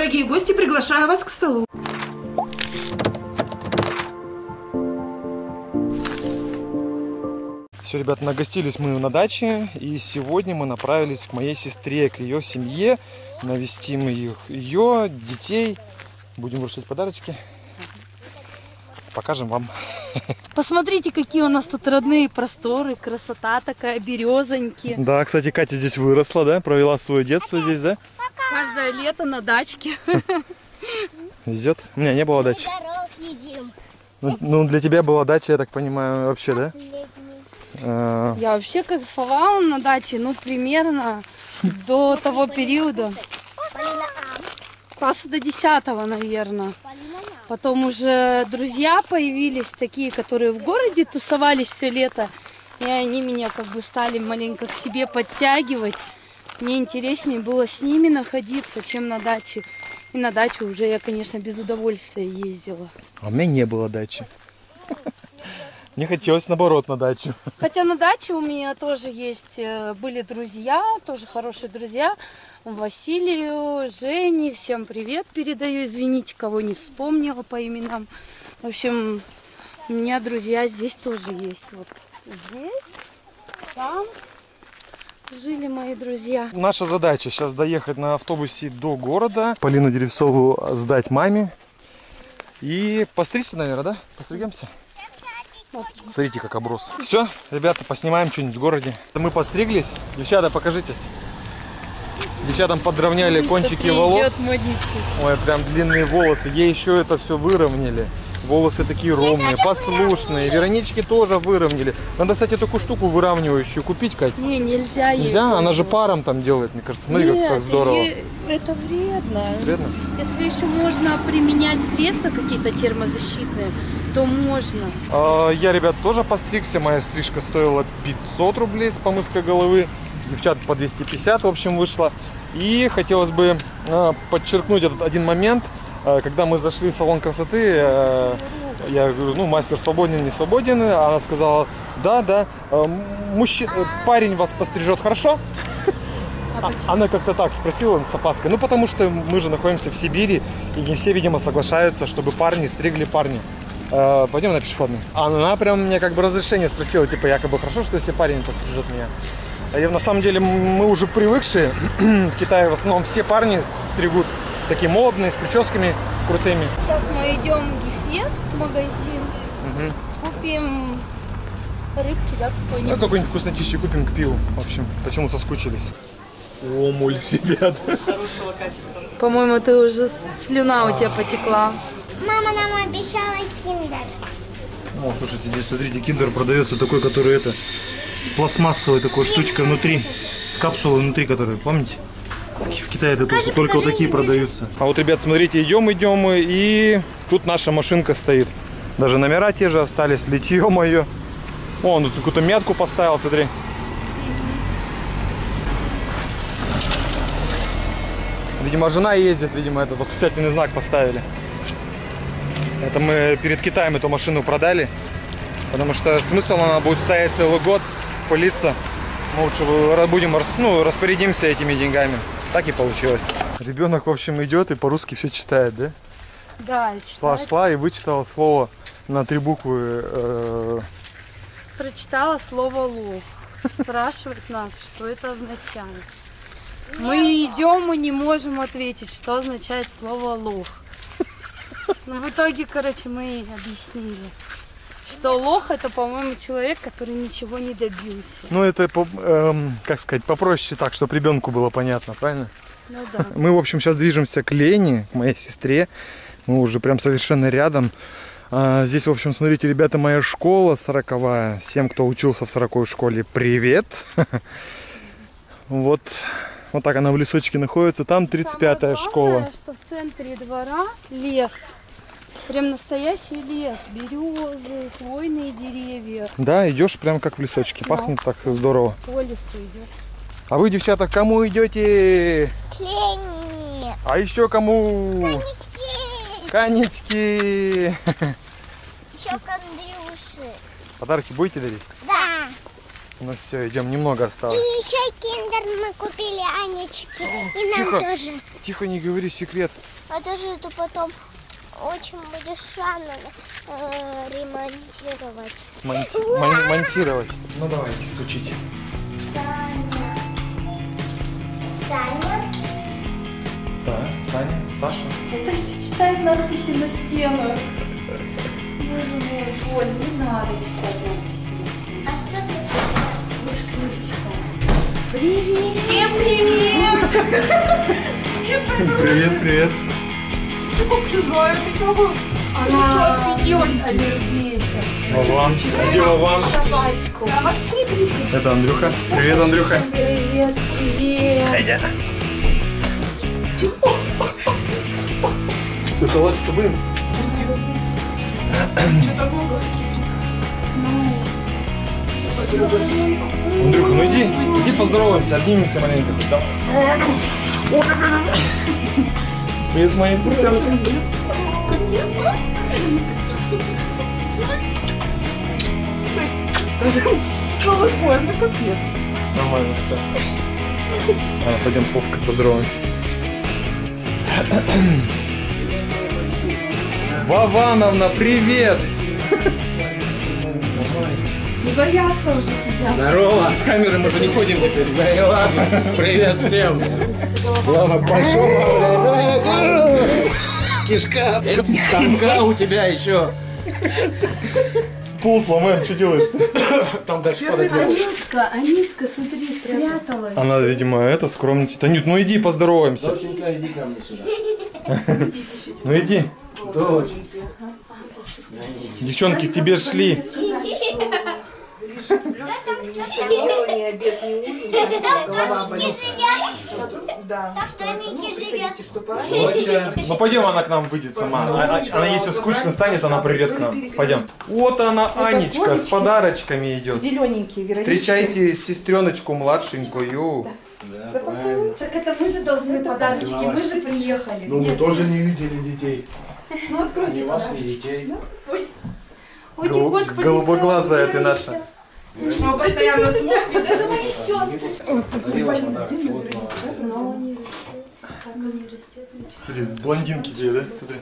Дорогие гости, приглашаю вас к столу. Все, ребят, нагостились мы на даче, и сегодня мы направились к моей сестре, к ее семье, навестим ее детей, будем вручать подарочки, покажем вам. Посмотрите, какие у нас тут родные просторы, красота такая, березоньки. Да, кстати, Катя здесь выросла, да, провела свое детство здесь, да? Каждое лето на дачке. Везет? У меня не было дачи. Ну, для тебя была дача, я так понимаю, вообще, да? Я вообще кайфовала на даче, ну, примерно до того периода. Класса до 10-го, наверное. Потом уже друзья появились, такие, которые в городе тусовались все лето. И они меня как бы стали маленько к себе подтягивать. Мне интереснее было с ними находиться, чем на даче. И на дачу уже я, конечно, без удовольствия ездила. А у меня не было дачи. Мне хотелось, наоборот, на дачу. Хотя на даче у меня тоже есть, были друзья, тоже хорошие друзья. Василию, Жене, всем привет передаю. Извините, кого не вспомнила по именам. В общем, у меня друзья здесь тоже есть. Вот здесь, там жили мои друзья. Наша задача сейчас доехать на автобусе до города, Полину Деревцову сдать маме и постричься, наверное, да? Постригемся? Смотрите, как оброс. Все, ребята, поснимаем что-нибудь в городе. Мы постриглись. Девчата, покажитесь. Девчатам подровняли кончики волос. Ой, прям длинные волосы. Ей еще это все выровняли. Волосы такие ровные, послушные. Веронички тоже выровняли. Надо, кстати, такую штуку выравнивающую купить, Кать. Не, нельзя. Нельзя? Она же паром там делает, мне кажется. Смотри, как здорово. Это вредно. Вредно? Если еще можно применять средства какие-то термозащитные, то можно. Я, ребят, тоже постригся. Моя стрижка стоила 500 рублей с помывкой головы. Девчат по 250, в общем, вышло. И хотелось бы подчеркнуть этот один момент. Когда мы зашли в салон красоты, я говорю, ну, мастер свободен, не свободен. Она сказала, да, парень вас пострижет хорошо. Она как-то так спросила с опаской. Ну, потому что мы же находимся в Сибири, и не все, видимо, соглашаются, чтобы парни стригли парни. Пойдем на пешеходный. Она прям мне как бы разрешение спросила, типа, якобы хорошо, что если парень пострижет меня. А на самом деле мы уже привыкшие. В Китае в основном все парни стригут такие модные, с прическами крутыми. Сейчас мы идем в Гефест магазин. Купим рыбки, да, какой-нибудь. Ну, какой-нибудь вкуснотищи купим к пиву. В общем, почему соскучились. О, мульт, ребят. По-моему, ты уже слюна у тебя потекла. Мама нам обещала киндер. О, слушайте, здесь, смотрите, киндер продается такой, который это, с пластмассовой такой штучкой внутри, с капсулой внутри, которой, помните? В Китае это только вот такие продаются. А вот, ребят, смотрите, идем, и тут наша машинка стоит. Даже номера те же остались, литье мое. О, он тут какую-то метку поставил, смотри. Видимо, жена ездит, видимо, этот восклицательный знак поставили. Это мы перед Китаем эту машину продали, потому что смысл она будет стоять целый год, пылиться. Мы лучше будем, распорядимся этими деньгами. Так и получилось. Ребенок, в общем, идет и по-русски все читает, да? Да, я читаю. Шла и вычитала слово на 3 буквы. Прочитала слово лох. Спрашивает нас, что это означает. Мы идем и не можем ответить, что означает слово лох. Но в итоге, короче, мы объяснили, что лох — это, по-моему, человек, который ничего не добился. Ну, это, как сказать, попроще так, чтобы ребенку было понятно, правильно? Ну да. Мы, в общем, сейчас движемся к Лене, к моей сестре. Мы уже прям совершенно рядом. Здесь, в общем, смотрите, ребята, моя школа 40-я. Всем, кто учился в 40-й школе, привет. Вот так она в лесочке находится. Там 35-я школа. Что в центре двора лес. Прям настоящий лес. Березы, хвойные деревья. Да, идешь прям как в лесочке. Пахнет так здорово. По лесу идет. А вы, девчата, к кому идете? К Лене. А еще кому? Конечки. Канечки. Еще к Андрюше. Подарки будете дарить? Да. Ну все, идем, немного И осталось. еще киндер мы купили Анечке. И нам Тихо. тоже. Тихо, не говори секрет. А тоже ты потом очень будешь рано ремонтировать. Монтировать. Ну давайте, стучите. Саня. Да, Саня, Саша. Это все читает надписи на стенах. Боже мой, Боль, не надо читать надписи на стенах. А что ты сказала? Лучше книги читай. Привет! Всем привет! Привет, привет. Ты чужая, ты чего? Она аллергия сейчас. Вован. Где Вован? Собачку. А встретились? Это Андрюха. Привет, Андрюха. Привет, привет. Айдя. Что-то вот с тобой. Что-то много. Андрюха, ну иди поздороваемся, обнимемся маленько. Давай. Привет, мои сестренки. Ой, ну капец. Нормально все. Пойдем с Вовкой поздороваемся. Вовановна, привет! Не боятся уже тебя. Здорово! С камеры мы же не ходим теперь. Да и ладно, привет всем! Главное, пошел, блядь. Кишка! Тамка у тебя еще! Пол сломаем, что делаешь? Там дальше падать не будешь. Анютка, смотри, спряталась. Она, видимо, это скромничает. Анют, ну иди поздороваемся. Доченька, иди ко мне сюда. Ну иди. Дочь. Девчонки, к тебе шли. Не обед, не ужин, голова болит. Да. В домике живет. Доча. Ну пойдем, она к нам выйдет сама. Она если скучно станет, она придет к нам. Пойдем. Вот она, Анечка, с подарочками идет. Зелененький, Вероничка. Встречайте сестреночку младшенькую. Да, правильно. Так это мы же должны подарочки, мы же приехали. Ну, мы тоже не видели детей. Ну откройте Ни вас, ни подарочки. детей. Ой, тем больше Голубоглазая ты наша. Он постоянно смотрит. Это мои сестры. Подарила подарок. Вот, Но не растет. Как они растет? Смотри, блондинки тебе, да? Смотри.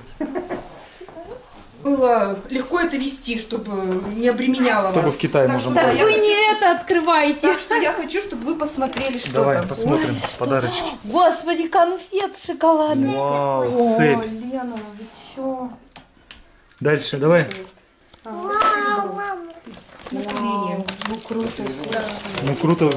Было легко это вести, чтобы не обременяло Чтобы вас. в Китай Так можем что, да, Так я вы хочу, не это открываете. так что я хочу, чтобы вы посмотрели, что Давай, там. посмотрим Ой, что? подарочки. Господи, конфет шоколадный. Вау, О, цель. Лена, вы чё? Дальше, давай. Вау, мама. Настроение. Ну круто. Ну круто.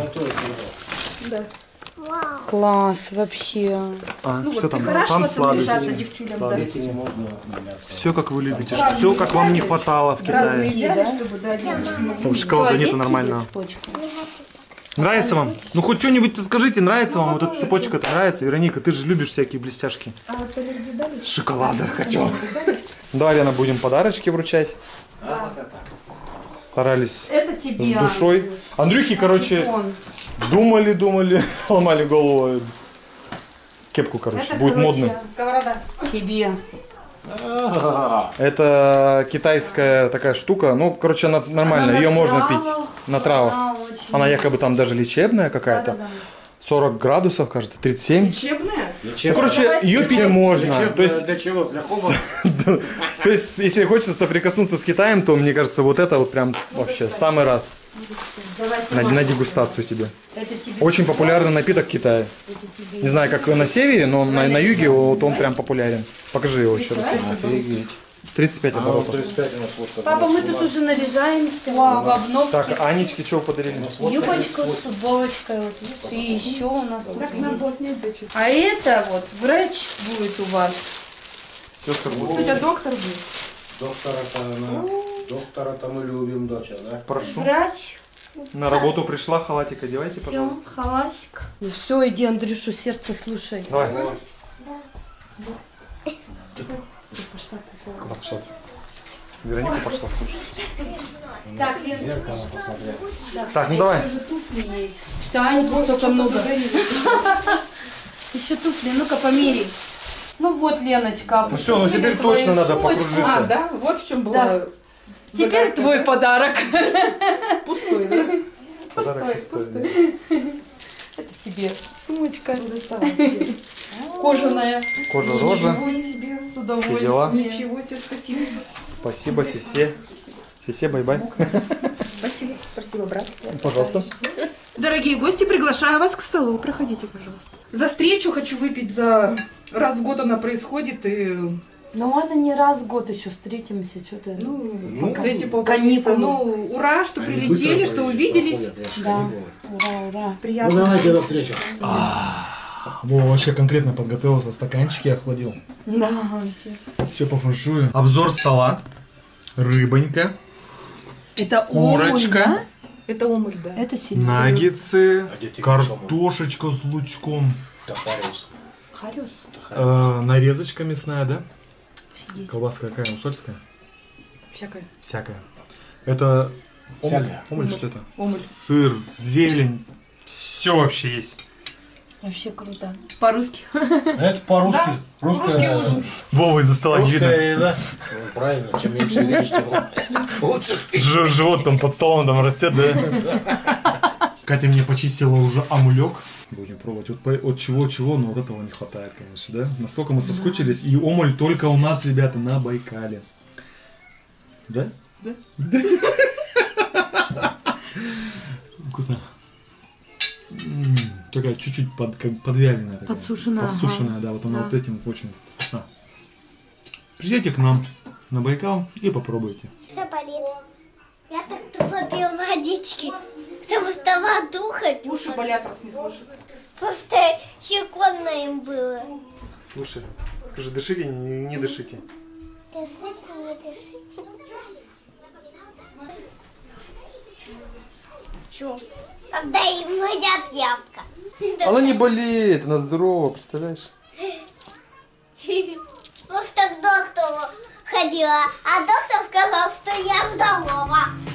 Вау. Класс, вообще. А, Ну что вот, там? Там прихорашиваться, наряжаться сладости. девчулям, да. Дети не можно обменяться. Все как вы любите. Разные Все как вам не взяли. хватало в Разные Китае. взяли, Да? чтобы, да, девочки могли. Там шоколада Одеть нету тебе нормального. цепочку? Нравится вам? Ну хоть что-нибудь скажите, нравится вам? Вот эта цепочка нравится? Вероника, ты же любишь всякие блестяшки. А вот аллергию дали? Шоколада хочу. Да, Лена, будем подарочки вручать. А, пока так. Это Старались тебе. с душой. Андрюхи, короче, Вон. думали, ломали голову. Кепку, короче, Это, будет короче, модно. Сковорода. Тебе. А, Это китайская такая штука. Ну, короче, она нормальная, ее можно пить на травах. Да, очень. Она якобы там даже лечебная какая-то. Да-да-да. 40 градусов, кажется, 37. Лечебная? Ну, короче, ее пить можно. То есть, для чего? Для хоба? то есть, если хочется соприкоснуться с Китаем, то, мне кажется, вот это вот прям вообще самый раз на дегустацию тебе. Это тебе. Очень популярный напиток в Китае. Не знаю, как на севере, но на юге вот он прям популярен. Покажи его еще раз. Офигеть. 35 А, вот оборотов. 35 у нас вот Папа, мы тут уже наряжаемся в обновке. Так, Анечке чего подарили? Юбочку с футболочкой. Вот, видишь, и еще у нас тут Так надо было есть. снять дочь. А это вот врач будет у вас. Сестер У будет. тебя доктор был? Доктора-то мы любим, доча, да? Прошу. Врач. На работу пришла, халатик одевайте, Все, пожалуйста. халатик. Ну все, иди, Андрюшу, сердце слушай. Давай. Пошла. Куда пошла? Вероника пошла слушать. Так, Леночка, Так, ну давай. уже туфли ей. Что, Ань, столько много. Еще туфли, ну-ка померяй. Ну вот, Леночка, Ну все, ну теперь опустили точно твою надо сумочку. покружиться. А, да? Вот в чем Да. было. Теперь твой подарок. Пустой, да? Подарок Пустой, пустой. Это тебе сумочка кожаная. Кожа рожа. Ничего себе. С Все дела. удовольствием. Ничего себе, спасибо. Спасибо, Сисе. Сисе, бай-бай. Спасибо. Спасибо, брат. Пожалуйста. Дорогие гости, приглашаю вас к столу. Проходите, пожалуйста. За встречу хочу выпить за... Раз в год она происходит, и... Ну ладно, не раз в год еще встретимся, что ты. Ну, за эти полтора месяца. Каникулы. Ну, ура, что Они прилетели, быстро что увиделись. проходят, я же Да. каникулы. Ура, ура. Приятно. Ну давайте до встречи. Во, вообще конкретно подготовился, стаканчики охладил. Да, вообще. Все по фэншую. Обзор стола. Рыбонька. Это Курочка. омуль, Это омуль, да. да? Это сельдерей. Наггетсы. А где тебе Картошечка с лучком. Топорус. Харюс. Нарезочка мясная, да? Офигеть. Колбаска какая? Усольская? Всякое. Всякая. Это Всякая. омуль, что это? Омуль. Сыр, зелень. Все вообще есть. Вообще круто. По-русски. Это по-русски. Да, русский ужин. Вова из-за стола не видно. Русская еда. Ну, правильно, чем меньше видишь, тем лучше спишь. Живот там под столом там растет, да? Катя мне почистила уже амулек. Будем пробовать. От чего-чего, но вот этого не хватает, конечно, да? Настолько мы соскучились. И омуль только у нас, ребята, на Байкале. Да? Да. Вкусно. Такая чуть-чуть подвяленная. Такая. Подсушенная, Подсушенная, ага. да. Вот она Да. вот этим очень вкусна. Приезжайте к нам на Байкал и попробуйте. Все болит. Я так тупо пью водички, потому что воду хочу. Уши болят, раз не слышат. Просто щекотно им было. Слушай, скажи, дышите, не дышите. Дышите, не дышите. Чё? Когда им едят яблоко. Она не болеет, она здорова, представляешь? Просто к доктору ходила, а доктор сказал, что я здорова.